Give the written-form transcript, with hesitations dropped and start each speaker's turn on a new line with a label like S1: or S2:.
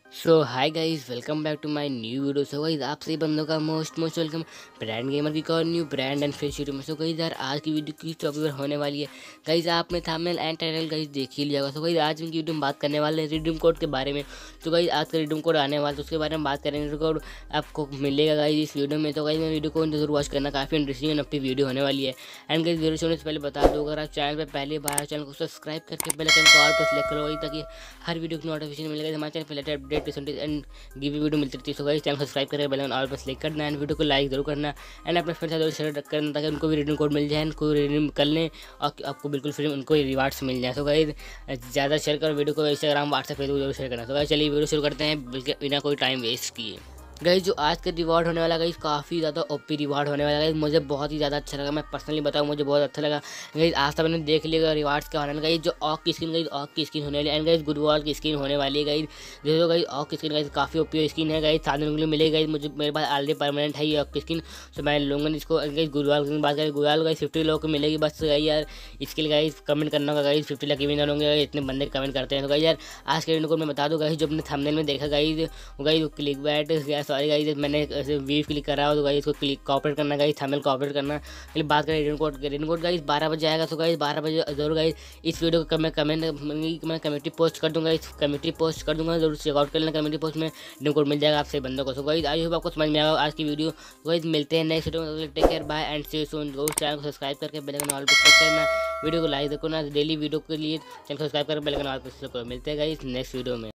S1: So hi guys, welcome back to my new video. So guys, आप सभी बंदों का मोस्ट वेलकम ब्रांड गेमर की और न्यू ब्रांड एंड फिर शुरू में। सो गाइस यार, आज की वीडियो किस टॉपिक पर होने वाली है गाइस, आपने थंबनेल एंड टाइटल गाइस देख ही लिया होगा। सो गाइस, आज की वीडियो में बात करने वाले हैं रिडीम कोड के बारे में। तो गाइस, आज का रिडीम कोड आने वाला है तो उसके बारे में बात करेंगे। रिडीम कोड आपको मिलेगा गाइस इस वीडियो में। तो गाइस, मैं वीडियो को जरूर वॉच करना, काफ़ी इंटरेस्टिंग एंड अपनी वीडियो होने वाली है। एंड गाइस, वीडियो शुरू से पहले बता दो, अगर आप चैनल पर पहले बार चैनल को सब्सक्राइब करके बेल आइकन को ऑल पर सेलेक्ट करो ताकि हर वीडियो की नोटिफिकेशन मिलेगा। हमारे चैनल पर latest update and give video मिलती रहती है। सो गाइस, चैनल सब्सक्राइब करके बेल आइकन ऑल पर क्लिक करना एंड वीडियो को लाइक जरूर करना एंड अपने फ्रेंड्स के साथ शेयर करना ताकि उनको भी रिडीम कोड मिल जाए, उनको रिडीम कर लें और आपको बिल्कुल फ्री उनको रिवार्ड्स मिल जाए। सो गाइस, ज़्यादा शेयर करो वीडियो को, इंस्टाग्राम व्हाट्सएप फेसबुक जरूर शेयर करना। तो गाइस, चलिए वीडियो शुरू करते हैं बिना कोई टाइम वेस्ट किए। गाइस, जो आज का रिवार्ड होने वाला गाइस, काफ़ी ज़्यादा ओपी रिवार्ड होने वाला गाइस, मुझे बहुत ही ज़्यादा अच्छा लगा। मैं पर्सनली बताऊँ, मुझे बहुत अच्छा लगा गाइस। आज तक मैंने देख लिया रिवार्ड्स का होने वाला गाइस। जो ऑक की स्किन गाइस, ऑक की स्किन होने वाली एंड गाइस गुडवॉल की स्किन होने वाली है गाइस। जो गाइस ऑक की स्किन गाइस काफ़ी ओपी स्किन है गाइस, 7 दिन के लिए मिलेगी गाइस। मुझे मेरे पास ऑलरेडी परमानेंट है ये ऑक की स्किन, तो मैं लूँगा इसको। गाइस गुडवॉल की बात करें, गुडवॉल गाइस 50 लोगों को मिलेगी बस गाइस यार। इसके लिए गाइस कमेंट करना होगा गाइस, 50 लकी विनर होंगे, इतने बंदे कमेंट करते हैं। तो गाइस यार, आज के वीडियो को मैं बता दूँ गाइस, जो अपने थंबनेल में देखा गाइस, वो guys click bait sorry guys, मैंने वीव क्लिक करा हो तो गाइस इसको क्लिक कॉपरेट करना गाइस, थंबनेल कॉपरेट करना। फिर बात करें रिडीम कोड गाइस 12 बजे आएगा। तो गाइस 12 बजे जरूर गाइस इस वीडियो को मैं कमेंट्री पोस्ट कर दूंगा, इस कमेंट्री पोस्ट कर दूंगा, जरूर चेकआउट कर लेना। कमेंट्री पोस्ट में रिडीम कोड मिल जाएगा आपसे बंदों को। सो गाइस, आई होप आपको समझ में आएगा आज की वीडियो। तो गाइस, मिलते हैं नेक्स्ट वीडियो में। Take care, bye and see you soon. जरूर चैनल को सब्सक्राइब करके बेल आइकन ऑल पर क्लिक करना, वीडियो को लाइक करना। डेली वीडियो के लिए चैनल को सब्सक्राइब करके बेल आइकन ऑल पर क्लिक करो। मिलते हैं गाइस नेक्स्ट वीडियो में।